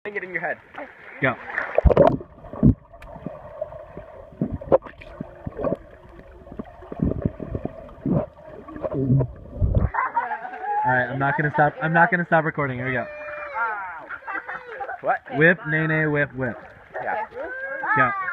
Get in your head. Go. Alright, I'm not gonna stop. I'm not gonna stop recording. Here we go. What? Whip, nay, nay, whip, whip. Yeah. Go.